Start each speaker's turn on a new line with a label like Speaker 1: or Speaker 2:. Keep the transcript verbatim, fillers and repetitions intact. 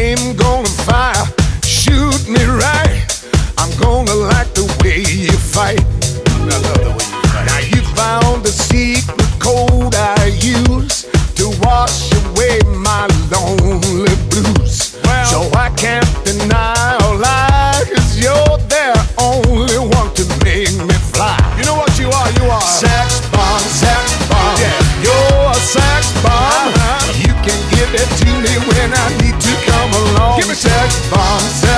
Speaker 1: flame gonna fire, shoot me right. I'm gonna like the way you fight.
Speaker 2: I love the way you fight.
Speaker 1: Now you found the secret code I use to wash away my lonely blues.
Speaker 2: Well,
Speaker 1: so I can't deny or lie, 'cause you're the only one to make me fly.
Speaker 2: you know what you are? You are
Speaker 1: Sex bomb, sex bomb.
Speaker 2: Yeah.
Speaker 1: You're a sex bomb.
Speaker 2: Uh-huh.
Speaker 1: You can give it to me when I need to come along.
Speaker 2: Give it to
Speaker 1: sex bomb, sex